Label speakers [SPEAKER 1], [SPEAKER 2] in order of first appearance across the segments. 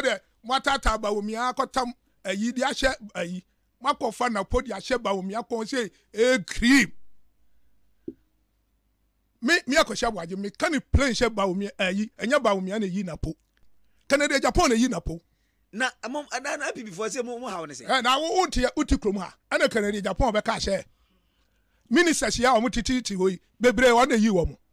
[SPEAKER 1] Matata Bawumia kotam ayi di ahye ayi makofa Napo di ahye Bawumia kon say cream me akosha bwaje me kan plane she Bawumia ayi enya Bawumia na yi Napo Canada Japan na yi Napo
[SPEAKER 2] na amom adana api before say mo ha won say
[SPEAKER 1] na wo uti krom ha ana Canada Japan be ka hye ministers ya o mutiti hoyi bebre wo na yi wo mo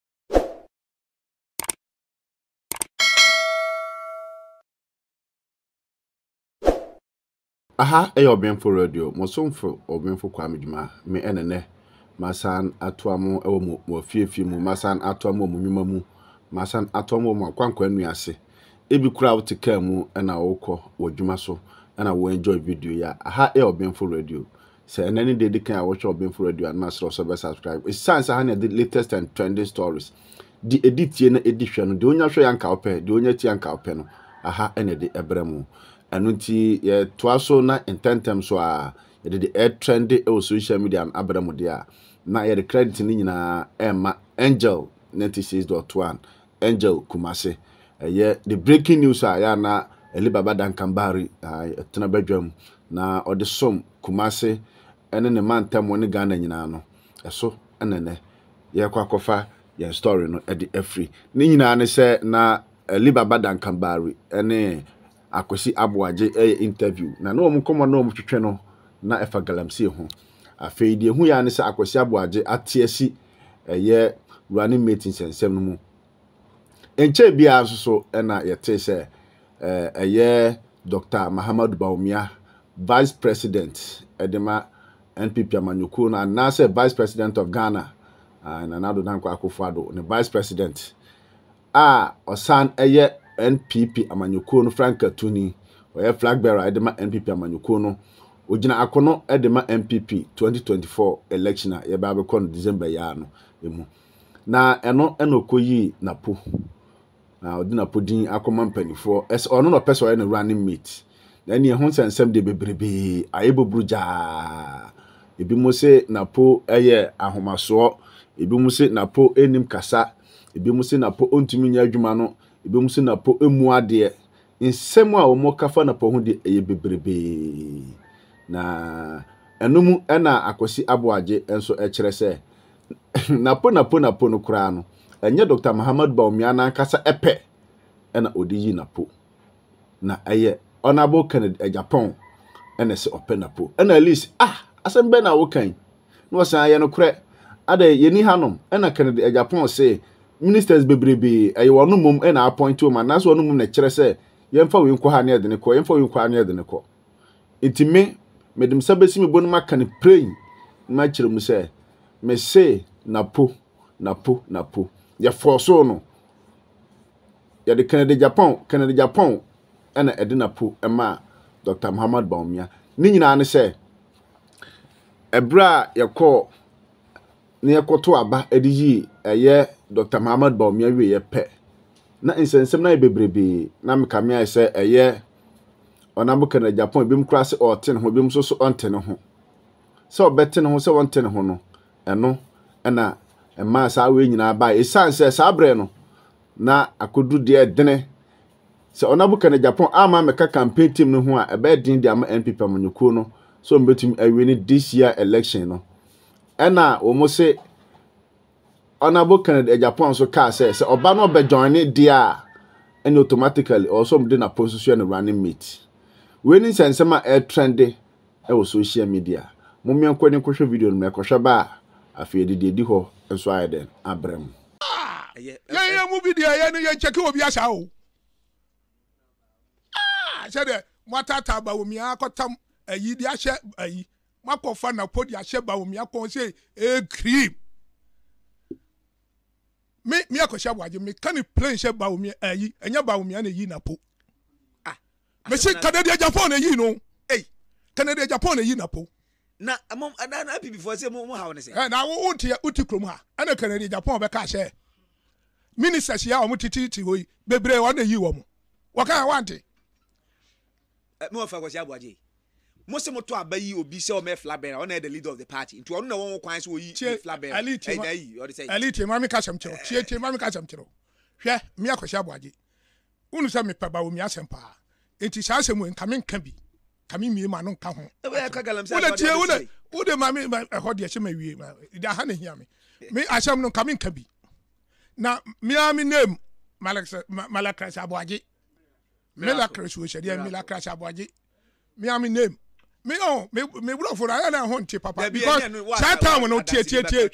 [SPEAKER 3] Aha, OBENFO radio. Mosomfo OBENFO kwa midjuma. Me enene. Masan atuamu ewo mo fie mu. Masan atuamu mo nyuma mu. Masan atuamu mo kwankwa nuase. Ebi kura utika mu ena woko wodjuma so. Ena wo enjoy video ya. Aha, OBENFO radio. Se enene de kan watch OBENFO radio and master so subscribe. It's science ha the latest and trending stories. Di edit ye na edition no. De onya hwe yanka ope, de onya ti yanka ope no. Aha, ene de ebremu. Anunti ye twaso na intentem so a ye de air trend e social media am abramu dia na ye the credit ni nyina Emma Angel 96.1 Angel Kumase ye the breaking news a ya na Elibaba Dankambari tena badwam na odesom Kumase ene ne mantem woni Ghana nyina no eso enene ye kwakofa ye story no e de free ni nyina ne se na Elibaba Dankambari ene akwesi aboaje interview na no mkomo no mtwetwe no na efa galamsie ho afeedi hu ya ne se akwesi aboaje atiasi ye running meeting sensem no mu enche bia asoso na yete se ye Dr. Muhammad Bawumia vice president edema NPP amanyuku na se vice president of Ghana na nado dankwa akufado ne vice president osan ye NPP amanyuko no Frank Tuni oye flag bearer edema NPP amanyuko no ogina akono edema NPP 2024 election ye ba be kon December ya no emu na eno koyi Napo na odi Napo din akoma mpanifo es ono no person ye no running mate na ne ho sensem de bebrebe ayebobruja ebi mo se Napo eye ahomaso ebi mo se Napo enim kasa ebi mo se Napo ontumi nya adwuma no ebi musi Napo emu ade nsem a omo kafa Napo ho de eye bebrebe na enum ena akosi aboaje enso ekire se Napo no kura no enye Dr. Muhammad Bawumia na kasa epe ena odiyi Napo na eye onabo Canada Agyapong ena se ope Napo ena at least asembe na wo kan no san ye no kure ada yeni hanom ena Canada Agyapong se ministers bebrebe ayi wonu mum na appoint o man naso wonu mum na kire se yemfa we nkwa ha na de ne ko yemfa we nkwa ha na de ne ko intime medim sabesi me bonu maka ne pray ma kire mu se me say Napo ya force no ya de Canada Japan na ede Napo ema Dr. Muhammad Bawumia ni nyina ne se ebra yakọ ne yakoto aba ediyi eye Dr. Muhammad Bawumia we ye pe na insensem na bebrebe na mekamia se eye onabo Canada Japan bim krase oten ho bim so onten ho se obeten ho se onten ho no eno na ema sa we nyina ba esanse sa bre no na akodu de dene se onabo Canada Japan ama meka campaign team no ho a ebe din de ama NPP amanyuko no so mbetum awe ni this year election no ena omo se onabo Canada Japan so ka say oba no be join dia and automatically also mde na position running mate we ni sensema trend e wo social media mommy ankwane kohwe video no mekohwe ba afede de di ho enso ayeden abrem
[SPEAKER 1] ye mu video ye no ye check obi asa o said Matata Bawumia kotam ayi di ahye ayi makofa Napo di ahye Bawumia kon say cream me akosha bwaje me kan plane she Bawumia ayi enya Bawumia na yi Napo me say Canada Japan na yi no Canada Japan na yi Napo
[SPEAKER 2] na amom adana api before say mo ha won say
[SPEAKER 1] na wo uti krom ha ana Canada Japan be ka hye ministers ya o mutiti hoyi bebre wo na yi wo mo wo kan wante
[SPEAKER 2] me fa kwasi aboaje mo se moto abayi obi se o me flabera on the leader of the party nti onu na won kwan se oyi flabera
[SPEAKER 1] elite mami ka sam chiro tie mami ka sam chiro hwe me akwasi aboaje unu se me pa Bawumia sempa enti saa asɛm en kamen ka bi kame mie ma no nka ho
[SPEAKER 2] e ka galamsey
[SPEAKER 1] wona tie wona ma me ɛhɔ de ɛhyɛ ma wie ma da ha na hia me ahyɛm no kamen ka bi na me name Malakras Aboagye Malakras wo hwede Malakras Aboagye me name me bro for na ho ntie papa because that time no tie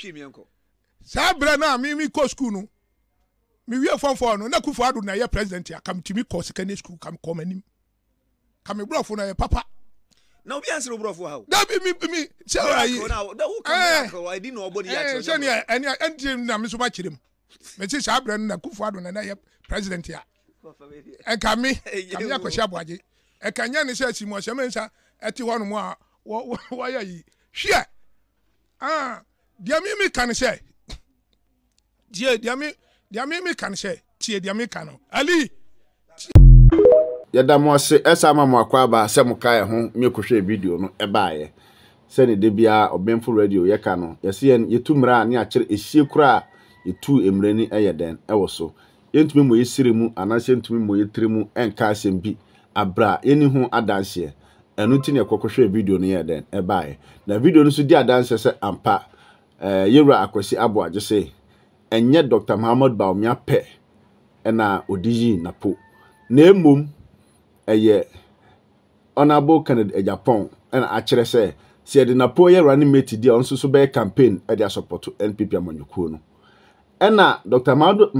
[SPEAKER 1] sa bra na me ko school no me wie form 4 no na Kufu Ado na ye president ya kam timi ko secondary school kam come anim kam me bro for na ye papa
[SPEAKER 2] na obi answer bro for how
[SPEAKER 1] da me say ayi
[SPEAKER 2] da who come I didn't know body ya
[SPEAKER 1] say any na me so ma kirem me say sa bra na Kufu Ado na ye president ya e kam me akosia Aboagye e kan nya ne say si mo se me nsa eti ho no mo a wo ya yi hwe dia me kan say dia me kan say tie dia me kan ali
[SPEAKER 3] yada mo se esa ma mo akwa ba se mo kai ho me kohwe video no e baaye se ne de bia OBENFO radio ye ka no ye se yetu mra ne akere ehie kura yetu emrani eyeden ewo so yentumi mo yesire mu anase yentumi mo yetremu enka asem bi abra yeni ho adanse enu ti ne kokohwe video no ye den e baaye na video no so di adanse se ampa yewra akwasi Aboagye se enye Dr. Bawumia pe ena odiji Napo na emom eye honorable candidate Agyapong ena akere se de Napo ye running mate dia onso so be campaign e dia support NPP amanyukuo no ena Dr.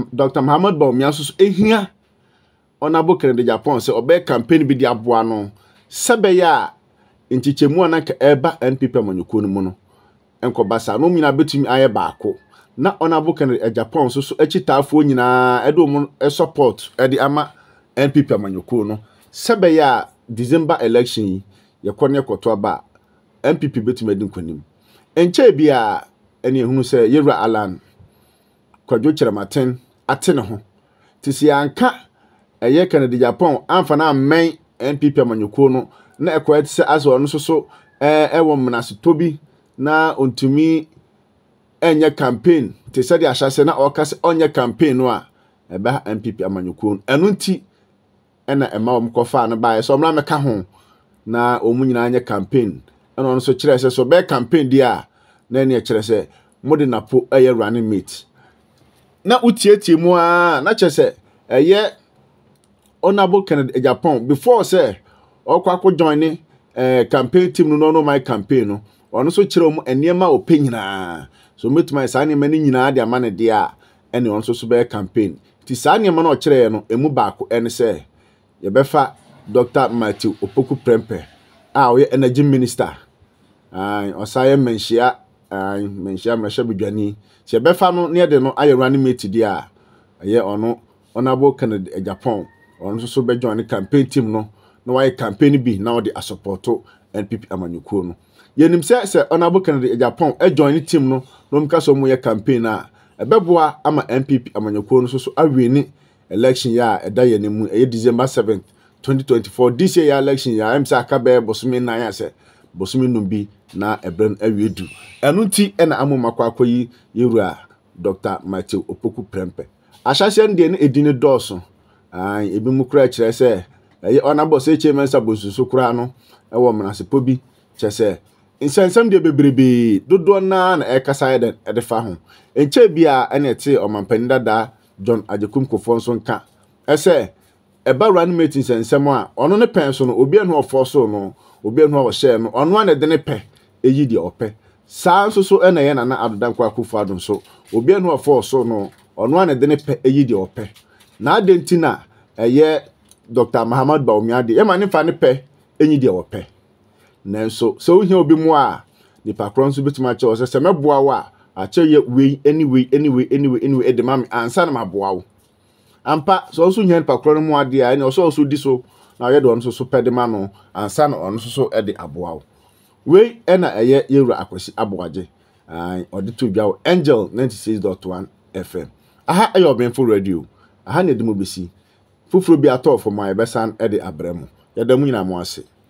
[SPEAKER 3] Bawumia so ehia honorable candidate Agyapong se obe campaign bi dia boa no sebe ya ntichemu anaka eba NPP amanyukuo no mu no enko basa no nyina betumi aye baako na honorable candidate Agyapong so echitaafo nyina edo mu support edi ama NPP amanyukuo no sebe ya December election yakone koto aba NPP betumi edi nkonim enche bia ene ehunu se yewra alan kwadwo kyerematen ate ne ho tisi anka eye candidate Agyapong amfa na men NPP amanyukuo no na ekwa tse aso no so ewo mnase tobi na ontumi enye campaign te sɛ de ahyase na ɔkase onye campaign no a eba NPP amanyukuo enu nti ena ema omkofa na bae so mra meka ho na omunyina anye campaign ena ono so kyerɛ sɛ so be campaign dia na ne kyerɛ sɛ mode Napo eye running mate na utietie mu a na kyerɛ sɛ eye honorable candidate Agyapong before sɛ ɔkwa join campaign team no my campaign no ono so kyerɛ mu eniema openyina so metuma saa ne mani nyina de amane de a ene ono so be campaign ti saa ne ma na kyerɛ no emu baako ene sɛ ye befa Dr. Mathew Opoku Prempeh a oye energy minister osaye menhia mrahye bedwani se befa no ne de no aye running mate de a ye ono honorable candidate Agyapong ono so be join campaign team no na why campaign bi na o de asupporto NPP amanyukuo no yenim se honorable candidate Agyapong join team no mka so mo ye campaign a ebeboa ama NPP amanyukuo no so awini election ya eda yenemu December 7th 2024 this year election ya emsa akabe bosumi na ya se bosumi numbi na ebren awiedu enu nti na amoma kwakoyi yewura Dr. Mathew Opoku Prempeh ahyase ndie ne edine dɔɔso ebi mu kura kyerɛ sɛ honorable se chairman sabosusu kura no ɛwɔ mnasepo bi kyerɛ sɛ insensam de bebrebe dodo na ekasa ede fa ho enche bia ene te omampani dada John Agyapong kofo nso nka ese eba run mate insensam a ono ne pen so no obi enu ofo so no obi enu o share no ono ane de ne pe eyi de ope saa nso so ene ye na adodan kwa Akufo Addo so obi enu ofo so no ono ane de ne pe eyi de ope na adentina eye Dr. Bawumia de e ma ne fa ne pe enyi de ope nanso so ohia obi mu a nipa kron so betima che o se meboa wa a che ye we anyway e mami ansa na maboa wo ampa so so hia nipa kron mu ade a ne so di so na ye do no so pedema no ansa na ono so e de aboa wo we e na eye yewura akwasi Aboagye odi to bia Angel 96.1 FM aha ayo OBENFO radio aha ne de mo besi fufuro bi atọ for my besan e de abramo ya da mu nyina mo ase